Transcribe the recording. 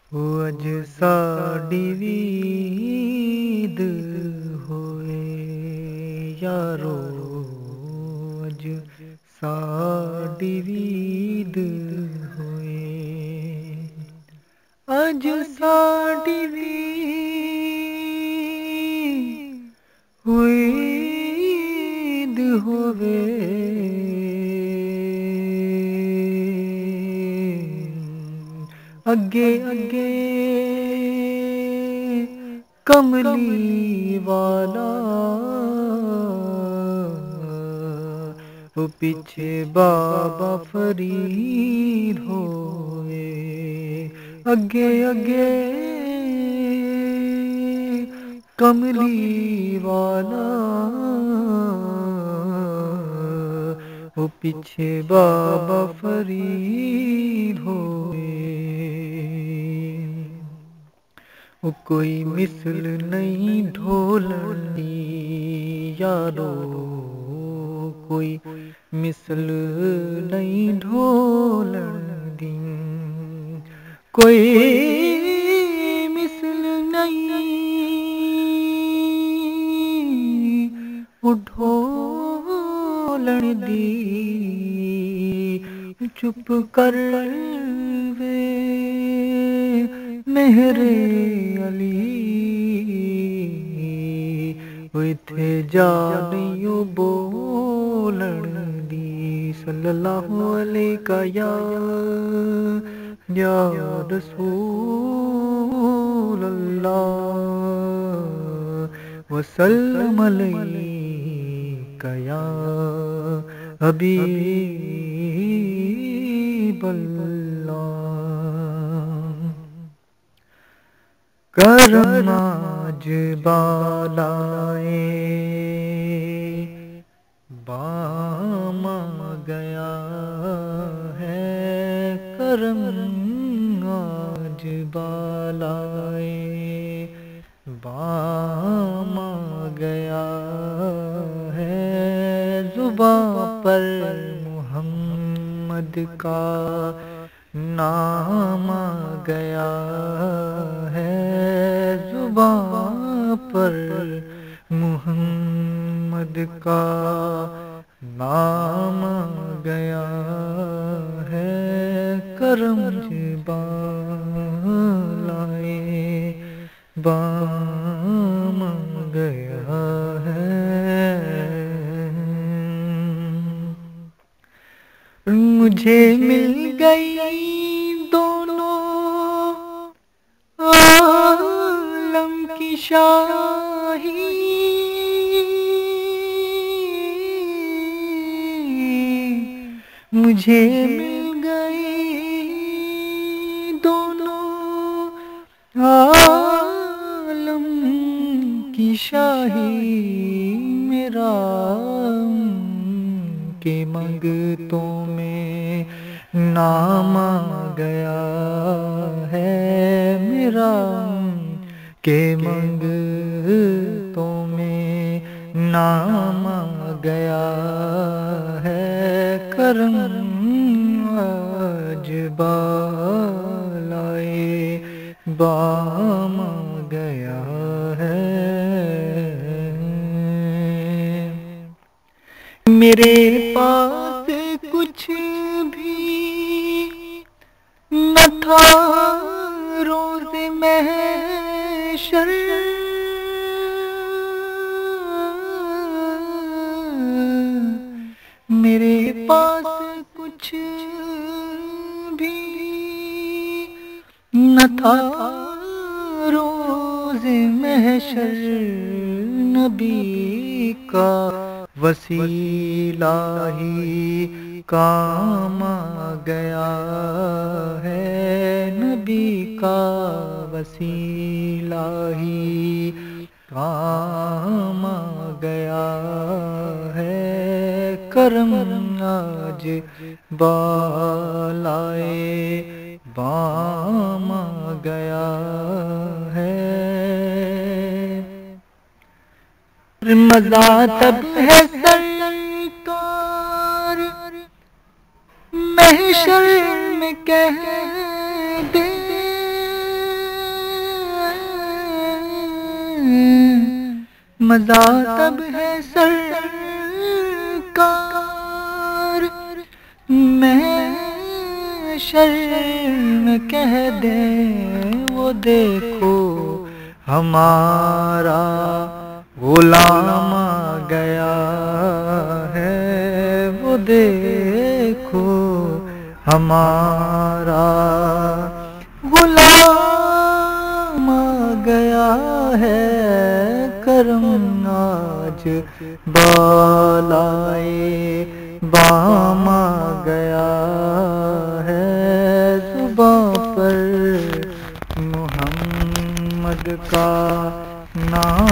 ہو اج ساڈی وید ہوئے یارو اج ساڈی وید ہوئے اج ساڈی وید ہوئے اگے اگے کملی والا وہ پیچھے بابا فرید ہوئے اگے اگے کملی والا وہ پیچھے بابا فرید ہوئے وہ کوئی مثل نہیں ڈھولن دی یارو کوئی مثل نہیں ڈھولن دی کوئی مثل نہیں وہ ڈھولن دی چپ کر وے میرے علی وہ اتھے جا نہیں بولن دی صلی اللہ علیہ یا رسول اللہ وسلم علیک یا حبیب اللہ کرم آج بالائے بام گیا ہے کرم آج بالائے بام گیا ہے زباں پر محمد کا نام گیا ہے زباں پر محمد کا نام گیا ہے کرم بالائے بام گیا ہے مجھے مل گئی دونوں عالم کی شاہی مجھے مل گئی دونوں عالم کی شاہی میرا کے منگتوں میں نام گیا ہے میرا کے منگتوں میں نام گیا ہے کرم آج بالائے بام گیا ہے میرے پاس کچھ بھی نہ تھا روز محشر میرے پاس کچھ بھی نہ تھا روز محشر نبی کا وسیلہ ہی کام گیا ہے نبی کا وسیلہ ہی کام گیا ہے کرم آج بالائے بام گیا ہے مزہ تب ہے سرکار محشر میں کہہ دے مزہ تب ہے سرکار میں شرم کہہ دیں وہ دیکھو ہمارا غلام آ گیا ہے، وہ دیکھو ہمارا غلام آ گیا ہے، کرم آج بالائے بام آ گیا ہے، زباں پر محمد کا نام